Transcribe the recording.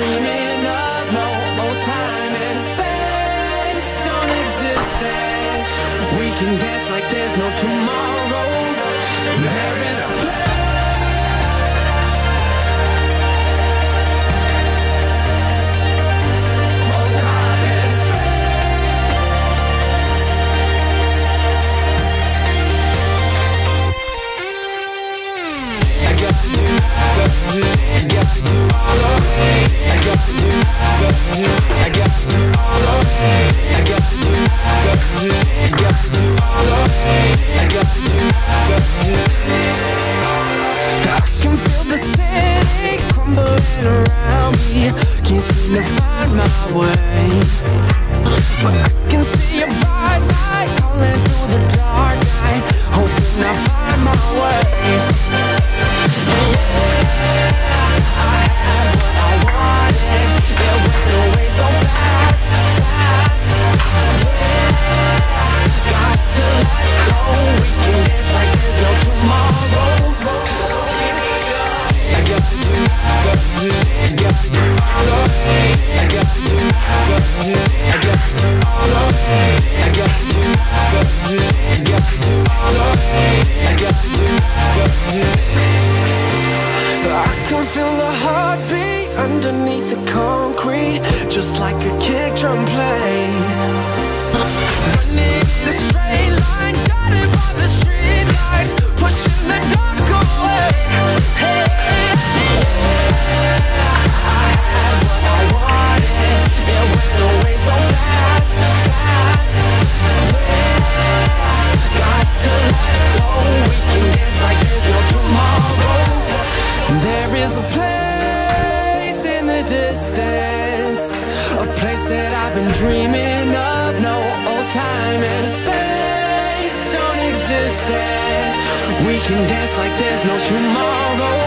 dreaming of. No old time and space don't exist, and we can dance like there's no tomorrow. There is a place. I can feel the city crumbling around me. Can't seem to find my way, but I can see a bright light calling through the dark night, hoping I find my way. I can feel the heartbeat underneath the concrete, just like a kick drum plays. Running in a straight line, guided by the street lights, pushing the dark away. Hey, I had what I wanted, it went away so fast, fast. Yeah, got to let go, we can dance like there's no tomorrow. There is a place in the distance, a place that I've been dreaming of. No old time and space don't exist, and we can dance like there's no tomorrow.